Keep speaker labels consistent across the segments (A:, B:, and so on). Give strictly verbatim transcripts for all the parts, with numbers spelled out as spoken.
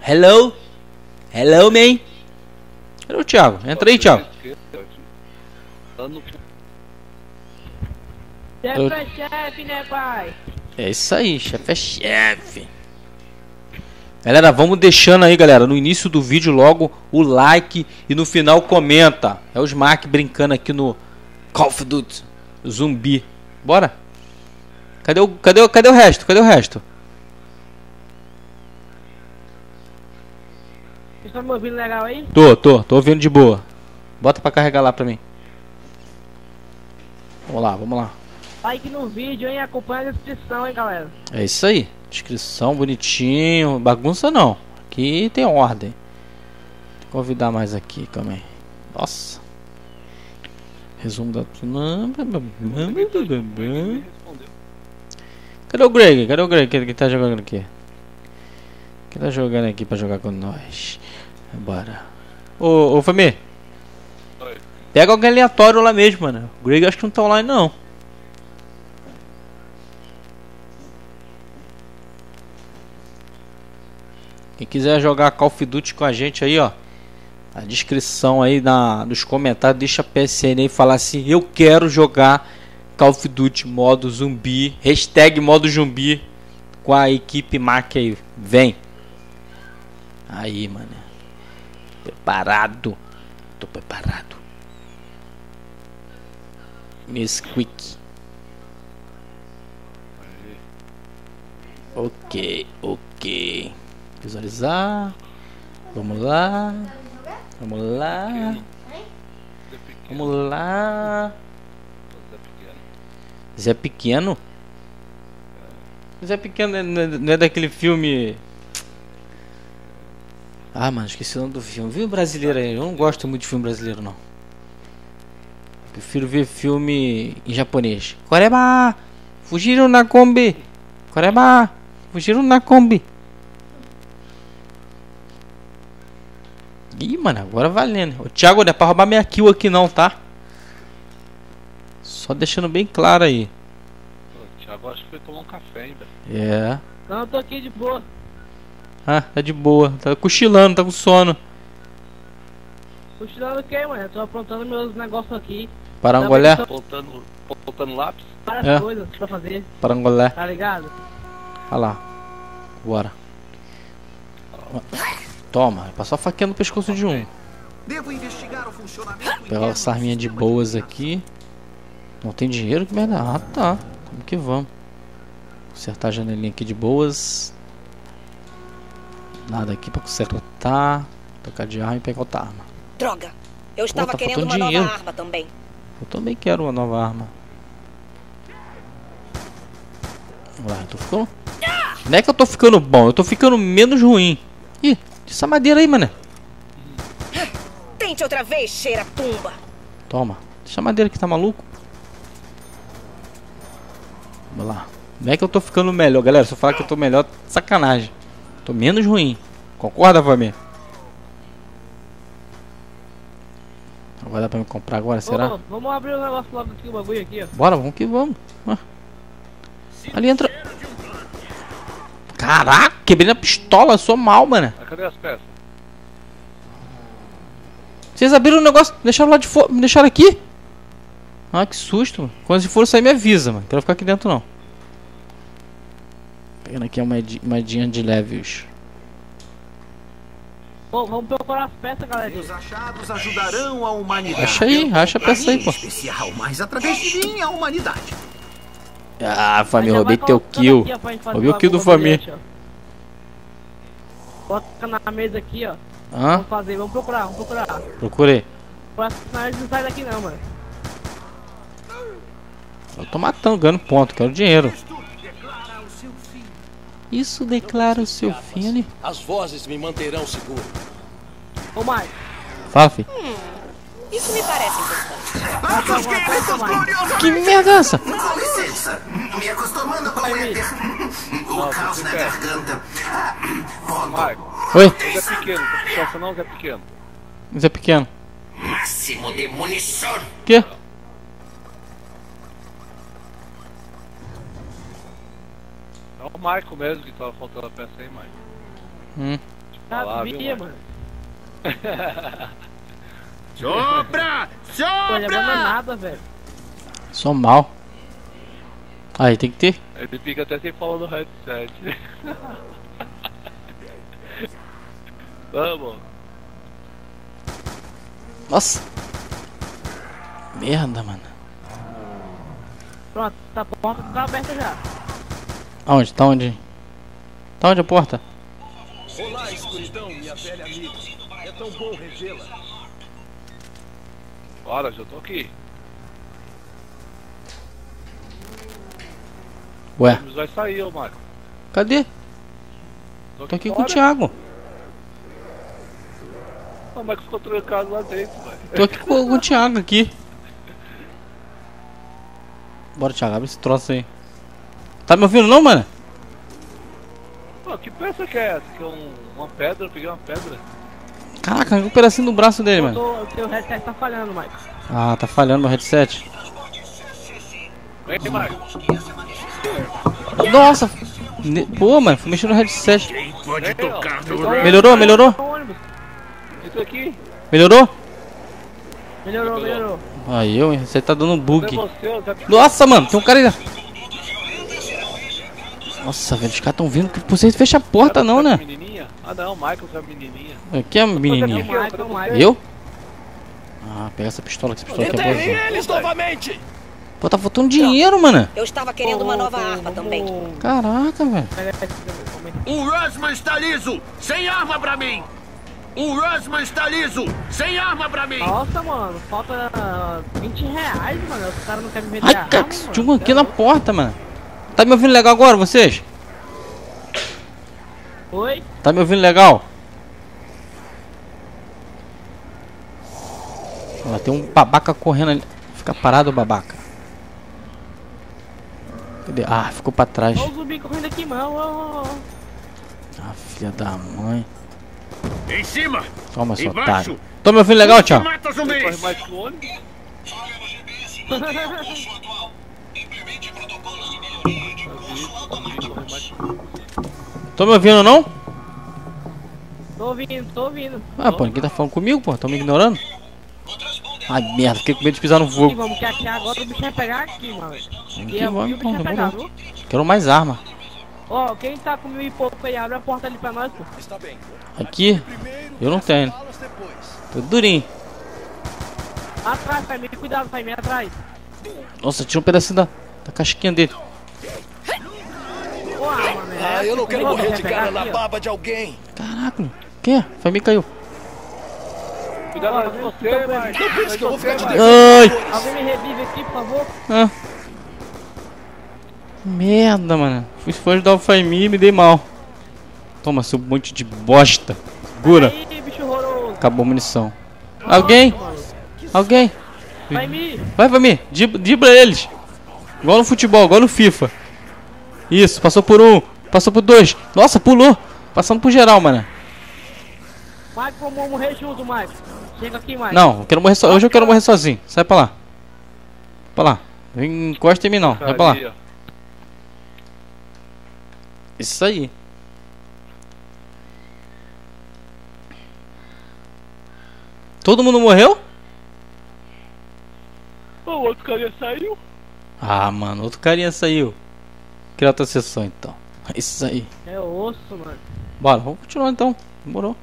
A: Hello? Hello, man? Cadê o Thiago? Entra aí, Thiago.
B: Chefe é chefe, né, pai?
A: É isso aí, chefe é chefe. Galera, vamos deixando aí, galera, no início do vídeo logo o like e no final comenta. É o Smack brincando aqui no Call of Duty Zumbi. Bora? Cadê o, cadê o, cadê o resto? Cadê o resto?
B: Vocês estão me ouvindo legal aí?
A: Tô, tô, tô ouvindo de boa. Bota pra carregar lá pra mim. Vamos lá, vamos lá.
B: Like no vídeo, hein? Acompanha a descrição, hein, galera?
A: É isso aí. Descrição bonitinho. Bagunça não. Aqui tem ordem. Vou convidar mais aqui, calma aí. Nossa. Resumo da... Cadê o Greg? Cadê o Greg que, que tá jogando aqui? Que tá jogando aqui pra jogar com nós? Bora. Ô, ô Famir. Pega alguém aleatório lá mesmo, mano. O Greg acho que não tá online não. Quem quiser jogar Call of Duty com a gente aí, ó, a descrição aí na, nos comentários, deixa a P S N aí e falar assim: eu quero jogar Call of Duty modo zumbi, hashtag modo zumbi com a equipe Mac aí, vem. Aí, mano, preparado, tô preparado. Miss Quick. Ok, ok. Visualizar. Vamos lá. Vamos lá. Vamos lá. Zé Pequeno? Zé Pequeno não é daquele filme. Ah, mano, esqueci o nome do filme. Filme brasileiro aí. Eu não gosto muito de filme brasileiro, não. Prefiro ver filme em japonês. Koreba! Fugiram na Kombi! Koreba! Fugiram na Kombi! Ih, mano, agora valendo. O Thiago, não é pra roubar minha kill aqui não, tá? Só deixando bem claro aí.
C: O Thiago acho que foi tomar um café ainda.
A: É.
B: Não, eu tô aqui de boa.
A: Ah, tá de boa. Tá cochilando, tá com sono.
B: Cochilando o que, mano? Eu tô aprontando meus negócios aqui.
A: Parangolé?
C: Voltando, voltando lápis.
B: Várias
A: É.
B: coisas pra fazer,
A: Parangolé.
B: tá ligado?
A: Olha lá. Bora. Toma, passou a faquinha no pescoço de um.
D: Devo investigar o funcionamento.
A: Pegar essa arminha de boas aqui. Não tem dinheiro? Que merda. Ah, tá. Vamos que vamos. Consertar a janelinha aqui de boas. Nada aqui pra consertar. Tocar de arma e pegar outra arma.
E: Droga, eu estava
A: tá
E: querendo uma
A: faltando
E: nova
A: dinheiro.
E: arma também.
A: Eu também quero uma nova arma. Vamos lá, eu tô ficando... Não é que eu tô ficando bom, eu tô ficando menos ruim. Ih, essa madeira aí, mano.
E: Tente outra vez, cheira tumba.
A: Toma, deixa a madeira que tá maluco. Vamos lá. Não é que eu tô ficando melhor, galera. Se eu falar que eu tô melhor, sacanagem. Tô menos ruim. Concorda, Famir? Vai dar pra me comprar agora, será?
B: Ô, vamos abrir o negócio logo aqui, o bagulho aqui, ó.
A: Bora, vamos que vamos. Ah. Ali entra. Caraca, quebrei na pistola, sou mal, mano.
C: Mas cadê as peças?
A: Vocês abriram o negócio, deixaram lá de fora, me deixaram aqui? Ah, que susto, mano. Quando se for sair, me avisa, mano. Não quero ficar aqui dentro, não. Pegando aqui a moedinha de levels.
B: Bom, vamos procurar as peças, galera.
D: Os achados ajudarão a humanidade.
A: Acha aí, acha a peça aí, pô.
D: Especial, mas através de mim a humanidade.
A: Ah, Famir,
B: Já
A: roubei
B: vai
A: teu
B: colocando
A: kill.
B: aqui, ó, pra gente fazer
A: Roubei o kill do
B: bagulho,
A: Famir.
B: ó. Bota na mesa aqui, ó.
A: Hã?
B: Vamos fazer, vamos procurar, vamos procurar.
A: Procurei.
B: Senão eles não saem daqui não, mano.
A: Eu tô matando, ganhando ponto, quero dinheiro. Isso declara o seu fim ali.
F: As vozes me manterão seguro.
B: Ô, Mike.
A: Fala, filho.
E: Isso me parece importante.
D: Nossos queridos gloriosos.
A: Que merda é essa?
D: Com licença, me acostumando com o éter. O caos na garganta. Volto.
C: Marco,
A: Oi,
C: Zé Pequeno, tá puxando não, Zé Pequeno?
A: Zé Pequeno.
D: Máximo de munição.
A: Quê?
C: É o Marco mesmo que tava faltando a peça aí, Marco.
A: Hum.
C: falar, viu,
B: Sabia,
C: mano?
B: mano.
G: Sopra!
B: Pô, ele é
G: Sopra!
B: nada, velho.
A: Sou mal. Aí tem que ter.
C: Ele fica até sem falar no headset. Vamos.
A: Nossa. Merda, mano.
B: Pronto, tá, a porta tá aberta já.
A: Aonde? Tá onde? Tá onde a porta?
F: Olá, escuridão, minha velha amiga. É tão bom revê-la.
C: Bora, já tô aqui.
A: Ué,
C: Mas vai sair, ô Marco.
A: cadê? Tô aqui com o
C: fora.
A: Thiago.
C: O Marco ficou trancado lá dentro, velho.
A: Tô aqui com, com o Thiago aqui. Bora, Thiago, abre esse troço aí. Tá me ouvindo não, mano?
C: Pô, que peça que é essa? Que é um, uma pedra? Eu peguei uma pedra.
A: Caraca, arrancou um pedacinho do braço dele, mano.
B: Tô, o teu headset tá falhando, Mike.
A: Ah, tá falhando meu headset.
C: Vem, Marco.
A: Nossa! Ne- Pô, mano, fui mexendo no headset.
G: Pode
C: Vem, ó.
G: tocar no
C: Então,
G: rei.
A: Melhorou, melhorou?
B: Tá no ônibus.
C: Entra aqui.
A: Melhorou?
B: Melhorou, melhorou.
A: Aí eu, hein? Você tá dando um bug.
C: Cadê você, ô Zé Pequeno?
A: Nossa, mano, tem um cara aí. Nossa, velho, os caras tão vindo. Você fecha a porta não, né?
C: Menininha? Ah não, Michael é a menininha.
A: Aqui é a menininha.
B: Michael, Michael.
A: Eu? Ah, pega essa pistola, que essa pistola aqui é
F: Deterrem
A: boa.
F: eles novamente!
A: Pô, tá faltando dinheiro, mano.
E: Eu estava querendo uma nova arma também.
A: Caraca, velho.
G: O Rosman está liso! Sem arma pra mim! O Rosman está liso! Sem arma pra mim!
B: Nossa, mano, falta ah, vinte reais, mano. Os caras não querem vender
A: Ai,
B: a
A: cara,
B: arma, mano.
A: tinha um aqui na porta, mano. Tá me ouvindo legal agora, vocês?
B: Oi?
A: Tá me ouvindo legal? Ó, tem um babaca correndo ali. Fica parado, babaca. Cadê? Ah, ficou pra trás.
B: Olha o zumbi correndo aqui, mano. Ó, ó, ó.
A: Ah, filha da mãe.
G: Em cima!
A: Toma, seu
G: Embaixo.
A: otário. Tá me ouvindo legal, tchau?
G: Mata
C: Corre
G: zumbis!
C: mais pro ônibus.
A: Tô me ouvindo não?
B: Tô ouvindo, tô ouvindo.
A: Ah, pô, ninguém tá falando comigo, pô. Tão me ignorando? Ai, merda, fiquei com medo de pisar no
B: E
A: fogo.
B: vamos que aqui agora o bicho vai pegar aqui, mano.
A: Aqui
B: E é o
A: vamos,
B: bicho
A: então,
B: vai pegar,
A: demorou.
B: viu?
A: Quero mais arma.
B: Ó, quem tá com mil e pouco aí, abre a porta ali pra nós, pô.
F: Está bem.
A: Aqui? Eu não tenho.
F: Falas depois.
A: Tô durinho.
B: Atrás, Faimê, cuidado, Faimê, atrás.
A: Nossa, tira um pedacinho da, da casquinha dele.
B: Pô, ah, mano, é
F: Ah, eu não
B: assim,
F: quero
B: ó,
F: morrer
B: quer
F: de
B: pegar
F: cara na
B: aqui, ó.
F: baba de alguém.
A: Caraca, o que é? Foi me caiu.
C: Cuidado
B: Ó,
C: com
B: eu
C: você,
B: tô
C: Marco.
F: Não pense que eu vou ficar te
C: Marco.
F: devendo.
A: Ai!
B: Alguém me revive aqui, por favor.
A: Ah. Merda, mano. Fui foi ajudar o Faimi e me dei mal. Toma, seu monte de bosta. Segura.
B: Aí, bicho horroroso.
A: Acabou a munição. Alguém? Alguém?
B: Faimê,
A: Vai, Faimi. Dib- Dibra eles. Igual no futebol, igual no FIFA. Isso, passou por um. Passou por dois. Nossa, pulou. Passando por geral, mano.
B: Mike, vamos morrer junto, Mike. Chega aqui, Mike.
A: Não, eu quero morrer so... hoje eu quero morrer sozinho. Sai pra lá. Pra lá. Vem, encosta em mim não. Vai pra lá.
C: Ali, ó.
A: Isso aí. Todo mundo morreu?
C: Ô, o outro carinha saiu.
A: Ah, mano, outro carinha saiu. Criar outra sessão então. Isso aí.
B: É osso, mano.
A: Bora, vamos continuar então. Demorou.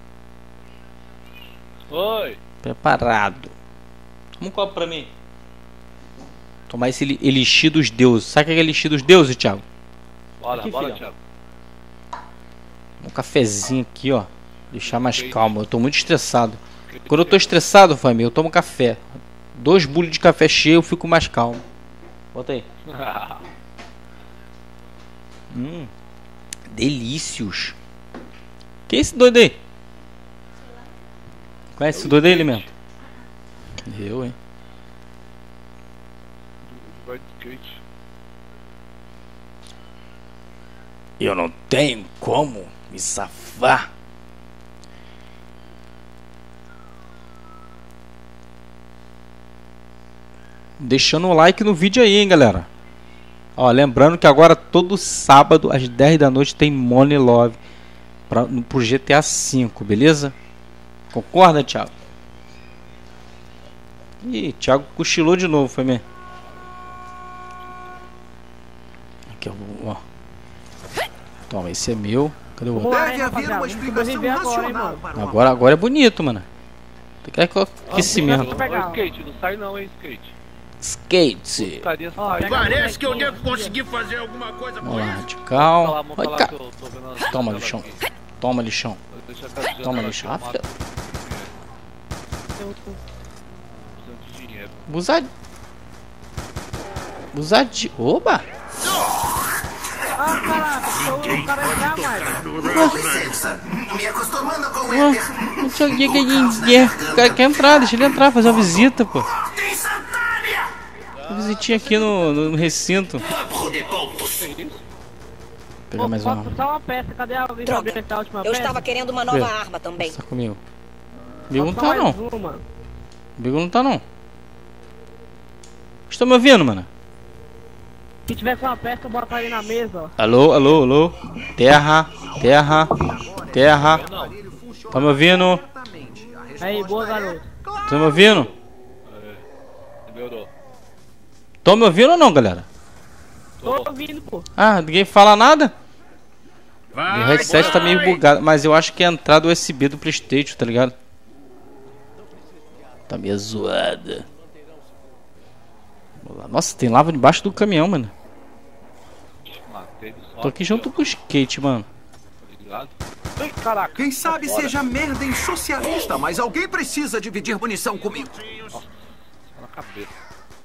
C: Oi.
A: Preparado. Toma um copo pra mim. Tomar esse eli- elixir dos deuses. Sabe o que é elixir dos deuses, Thiago?
C: Bora,
A: Aqui,
C: bora,
A: filhão.
C: Thiago.
A: Um cafezinho aqui, ó. Deixar mais calmo. Eu tô muito estressado. Quando eu tô estressado, família, eu tomo café. Dois bulos de café cheio, eu fico mais calmo. Bota aí. Hum. Delícios. Quem é esse doido aí? Conhece esse doido aí, ele mesmo? Eu, hein?
C: Vai de skate.
A: Eu não tenho como me safar. Deixando o like no vídeo aí, hein, galera. Ó, lembrando que agora todo sábado às dez da noite tem Money Love pra, pro G T A cinco, beleza? Concorda, Thiago? Ih, Thiago cochilou de novo, foi mesmo. Aqui, ó. Toma, esse é meu. Cadê o outro?
B: Deve haver uma explicação racional.
A: Agora, agora é bonito, mano. Tu quer que eu aqueci mesmo?
C: Ô, skate, não sai não, hein, skate.
A: Skate.
C: Putaria
B: Ó,
C: sai.
B: pega-
G: Parece que eu devo conseguir fazer alguma coisa
A: Vamos
G: com
A: lá,
G: isso.
A: radical.
C: Vamos
A: Ai,
C: falar
A: ca-
C: que eu tô vendo as-
A: Toma, lixão. Toma, lixão.
C: Deixa a casa de
A: Toma,
C: janela
A: lixão.
C: aqui, eu
A: Ah, filha-
C: mato. Precisando de dinheiro.
A: Usar. Usar de. Oba!
B: Ah, caraca, o cara já mais.
D: Com licença. Me acostumando com o
A: Ó,
D: éter.
A: não tinha ninguém. ninguém. O cara quer entrar, deixa ele entrar, fazer uma visita, pô.
D: Instantânea.
A: Uma visitinha aqui no, no recinto.
D: Dobro de pontos.
A: Pegar mais uma.
B: Falta só uma peça, cadê a alguém pra
E: Droga,
B: abrir a última
E: eu
B: peça?
E: estava querendo uma nova
A: Vê.
E: arma também.
A: Tá comigo. Bigo não
B: Falta
A: tá, não.
B: mais uma.
A: Bigo não tá, não. Estão me ouvindo, mano?
B: Se tiver com uma peça, bora pra ele na mesa, ó.
A: Alô, alô, alô. Terra, terra, terra. Tá me ouvindo?
B: Aí, boa, garoto.
A: Tá me ouvindo?
C: Melhorou.
A: Tão me ouvindo ou não, galera?
B: Tô ouvindo, pô.
A: Ah, ninguém fala nada?
G: Vai,
A: Meu headset tá meio
G: vai.
A: bugado, mas eu acho que é a entrada U S B do PlayStation, tá ligado? Tá meio zoada. Vamos lá. Nossa, tem lava debaixo do caminhão, mano.
C: Matei ele só.
A: Tô aqui junto com o skate, mano.
C: Ligado? Ai, caraca.
F: Quem sabe
C: Bora.
F: seja merda em socialista, mas alguém precisa dividir munição comigo.
C: Na cabeça.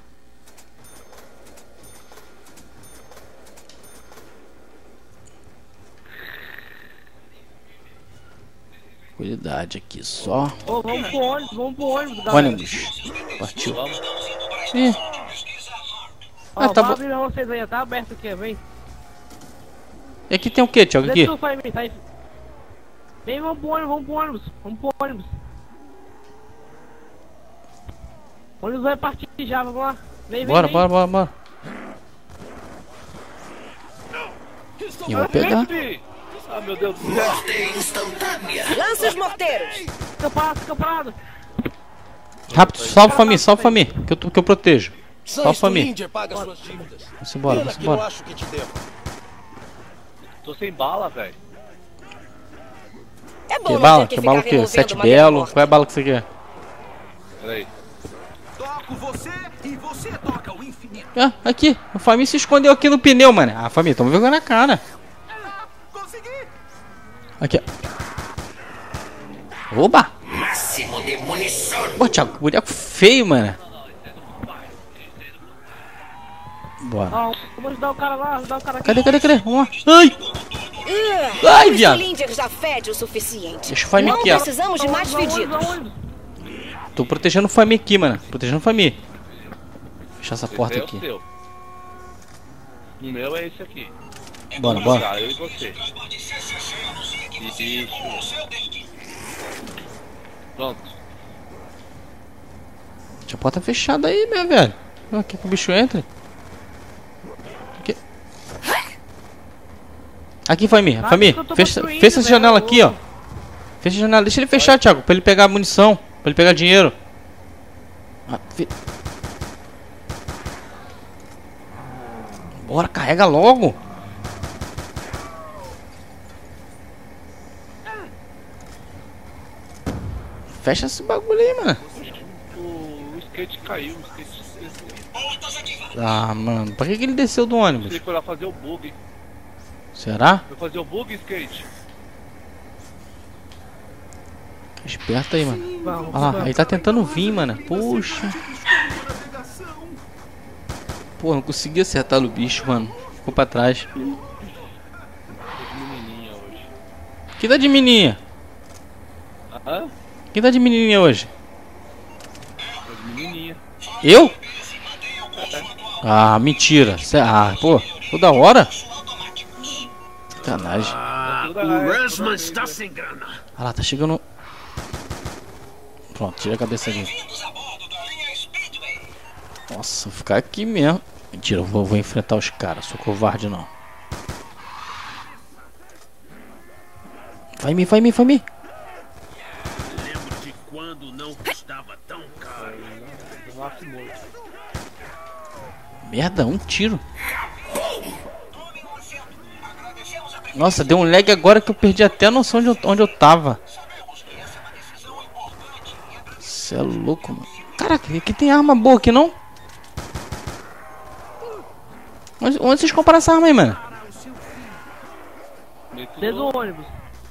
A: Cuidado aqui só.
B: Ô, vamos pro ônibus, vamos pro ônibus, galera.
A: Ônibus. Partiu.
C: Vamos.
A: Ih,
B: Ó,
A: Ah, tá
B: vou
A: bom.
B: abrir pra vocês aí, tá aberto aqui, vem.
A: e aqui tem o que, Thiago? Aqui?
B: Desce tu, Faimi, tá aí. Vem, vamos pro ônibus, vamos pro ônibus, vamos pro ônibus. O ônibus vai partir já, vamos lá. Vem, vem,
A: Bora,
B: vem.
A: bora, bora, bora. E vai pegar.
C: Ah, meu Deus do céu.
D: Morte instantânea.
E: Lance os morteiros.
B: Fica parado, fica parado.
A: Rápido, salva a família, salva a família. Que eu, tô- que eu protejo. Salva a família.
F: Linder paga suas dívidas.
A: Vamos embora, vamos embora.
F: acho que te devo.
C: Tô sem bala, velho.
E: É bom
A: Que
E: não
A: bala?
E: ter
A: Que
E: que
A: bala o
E: ficar
A: quê?
E: removendo
A: Sete
E: madeira
A: belo?
E: morta.
A: Qual é a bala que você quer?
C: Pera aí.
F: Toco você e você toca o infinito.
A: Ah, aqui. A família se escondeu aqui no pneu, mano. Ah, família, toma vergonha na cara.
F: Consegui!
A: Aqui, ó. Oba!
D: Máximo de munição.
A: Pô, Thiago, que boneco feio, mano. Bora.
B: Ó, vamos ajudar o cara lá, ajudar o cara aqui.
A: Cadê, cadê, cadê? Vamos lá. Ai!
E: Uh,
A: Ai,
E: o
A: viado.
E: Cylinder já fede o suficiente.
A: Deixa o Faimi
E: Não
A: aqui, ó.
E: precisamos de mais
B: Vamos, vamos,
E: fedidos.
B: vamos, vamos.
A: Tô protegendo o família aqui, mano. Protegendo o família. Fechar essa porta
C: Esse é
A: aqui.
C: o seu. O meu é esse aqui.
A: Bora,
C: Vamos
A: bora.
C: jogar, eu e você. Isso. Pronto.
A: Deixa a porta fechada aí, meu velho. Não quer que o bicho entre. Aqui. Aqui, família.
B: Vai,
A: Família,
B: que eu tô
A: fecha,
B: construindo,
A: fecha essa
B: velho.
A: janela aqui, ó. Fecha a janela. Deixa ele fechar, Thiago. Pra ele pegar munição. Pra ele pegar dinheiro. Ah, fi- Bora, carrega logo. Fecha esse bagulho aí, mano.
C: O, o skate caiu, o skate desceu.
A: Ah, mano. Pra que, que ele desceu do ônibus?
C: Ele foi lá fazer o bug.
A: Será?
C: Foi fazer o bug, skate.
A: Fica esperto aí, mano.
B: Vamos,
A: Ah lá,
B: vamos.
A: ele tá tentando vir, mano. Puxa. Pô, não consegui acertar no bicho, mano. Ficou pra trás.
C: Menininha hoje.
A: Que dá de menininha?
C: Hã?
A: Quem dá de menininha hoje?
C: Foi de menininha.
A: Eu? Ah, mentira. Cê- Ah, pô, toda hora? Sacanagem.
G: Ah,
C: Tudo
G: o
C: é-
G: Russman está sem grana.
A: Ah lá, tá chegando. Pronto, tira a cabeça aqui. Nossa, vou ficar aqui mesmo. Mentira, eu vou, vou enfrentar os caras. Sou covarde não. Vai me, vai me, vai me.
G: Lembro de quando não custava tão caro.
A: Merda, um tiro. Nossa, deu um lag agora que eu perdi até a noção de onde eu tava. Você é louco, mano. Caraca, aqui tem arma boa aqui, não? Onde, onde vocês compraram essa arma aí, mano?
B: Dentro do ônibus.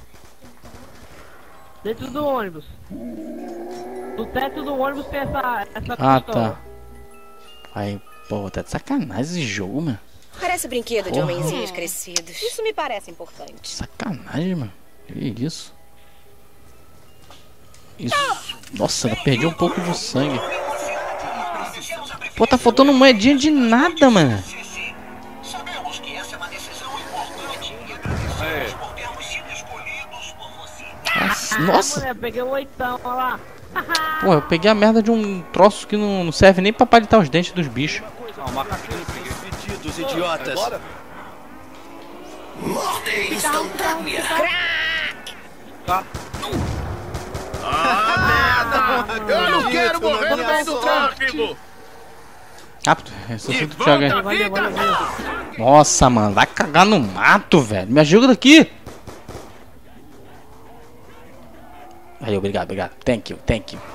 B: Dentro do ônibus. No teto do ônibus tem essa, essa
A: Ah,
B: pistola.
A: tá. Aí, pô, tá de sacanagem esse jogo, mano.
E: Parece brinquedo de
A: Porra.
E: homenzinhos crescidos. Isso me parece importante.
A: Sacanagem, mano. Que isso? Isso. Nossa, eu perdi um pouco de sangue. Pô, tá faltando moedinha de nada, mano. Nossa, nossa.
B: Mulher, peguei o oitão, olha lá.
A: Pô, eu peguei a merda de um troço que não, não serve nem pra palitar os dentes dos bichos.
C: Ah, um macaquinho, peguei.
F: Pedidos idiotas.
C: Agora?
D: Morte instantânea.
C: Tá.
G: Ah, merda! Eu não quero morrer no meio do tráfego!
A: Rápido, esse
G: De
A: assunto do Thiago aí.
G: volta,
B: Valeu, valeu, valeu.
A: Nossa, mano, vai cagar no mato, velho. Me ajuda aqui. Aí, obrigado, obrigado. Thank you, thank you.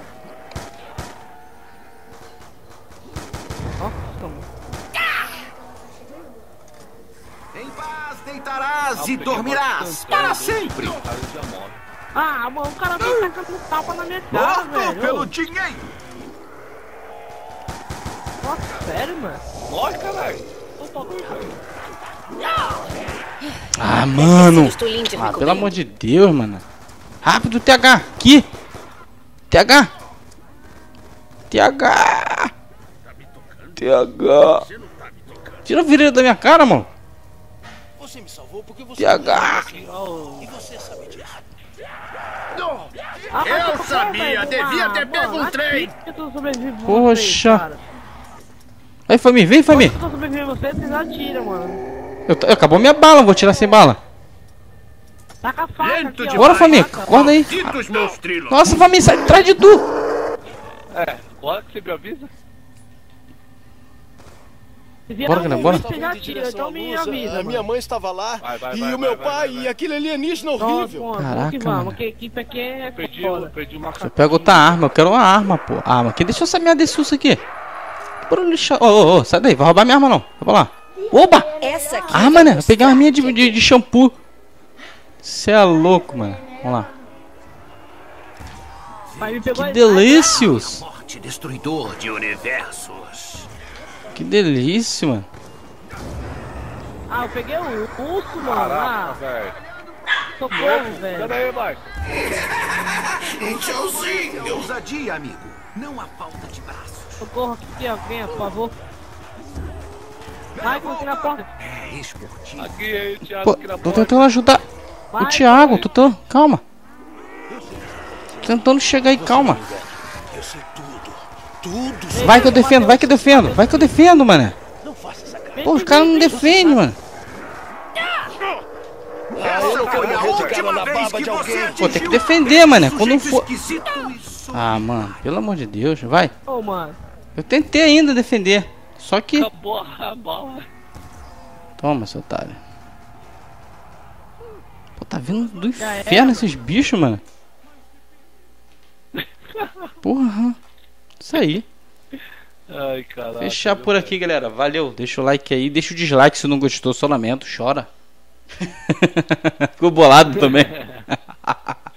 F: Em paz deitarás e dormirás para sempre.
C: O cara já morre.
B: Ah, mano, o cara tá tacando tapa na minha cara,
F: Morto
B: velho.
F: pelo dinheiro.
B: Nossa, sério, mano.
C: Morre, caralho. Opa,
A: Ah, mano.
E: Estou lindo de
A: Ah,
E: me
A: pelo amor de Deus, mano. Rápido, T H. Aqui. T H. T H. T H. Tira a virilha da minha cara, mano.
F: Você me salvou porque você
A: T H.
F: e você sabe disso.
B: Ah,
G: Eu
B: mas
G: sabia,
B: velho,
G: devia
B: ah,
G: ter pego
B: mano,
G: um trem.
B: aqui que eu tô sobrevivendo
A: Poxa.
B: vocês, cara.
A: Aí, Famir, vem, Famir.
B: Quando eu tô sobrevivendo vocês, vocês atiram, mano.
A: Eu, eu- acabou minha bala, vou tirar sem bala.
B: Taca a faca
G: Lento
B: aqui,
G: de
B: ó.
A: Bora, Famir,
B: Taca.
A: acorda aí.
G: Malditos meus trilos!
A: Nossa, Famir, sai de trás de tu.
C: É, bora que você me avisa.
B: Se vier
A: Bora,
B: um
A: Guilherme, bora.
B: monte, você já tira, então me avisa,
F: A minha
B: mano.
F: mãe estava lá
C: Vai, vai,
F: e
C: vai,
F: o meu
C: vai, vai,
F: pai
C: vai, vai.
F: e aquele alienígena
B: Pronto,
F: horrível.
B: pronto,
A: Caraca,
B: vamos que vamos,
A: mano.
B: que a equipe aqui é
C: Perdi,
B: foda.
C: o- perdi o macaquinho.
A: Eu pego outra arma, eu quero uma arma, pô. Arma aqui, deixa eu essa merda desse urso aqui. Bora lixar. Ô, ô, ô, sai daí, vai roubar minha arma não. Vai lá. Oba!
E: Essa aqui.
A: Ah, mano, eu peguei uma arminha de, de, de shampoo. Você é louco, mano. Vamos lá.
B: Mas me pegou
A: Que
B: aí.
A: delícios.
F: Morte destruidor de universos.
A: Que delícia, mano.
B: Ah, eu peguei o urso, mano.
C: Caraca,
B: Ah,
C: velho.
B: socorro, velho.
C: Pera aí, Marcos.
D: Tchauzinho.
F: Ousadia, amigo. Não há falta de braços.
B: Socorro aqui, alguém, por favor. Vai, aqui na porta.
F: É esportivo.
C: Aqui, aí, Thiago,
A: Pô,
C: aqui na
A: tô
C: porta.
A: tentando ajudar
B: Vai,
A: o Thiago.
B: vai.
A: Tô, tô, calma. Tô tentando chegar aí, calma.
F: Eu sei tudo. Tudo.
A: Vai que eu defendo, vai que eu defendo. Vai que eu defendo, mano.
F: Não faça essa cara.
B: Vem,
A: Pô, os
B: vem,
A: caras
B: vem,
A: não
B: vem.
A: defendem, mano.
F: Essa foi a última vez que você
A: Pô, tem que defender, mano. Quando
F: Sujeito
A: for.
F: esquisito isso.
A: Ah, mano, pelo amor de Deus, vai.
B: Ô, mano.
A: Eu tentei ainda defender. Só que.
C: Acabou a bala.
A: Toma, seu otário. Pô, tá vindo do
B: Já era,
A: inferno
B: mano.
A: esses bichos, mano. Porra. Isso aí.
C: Ai, caralho.
A: Fechar por aqui, galera. Valeu. Deixa o like aí. Deixa o dislike se não gostou. Só lamento. Chora. Ficou bolado também.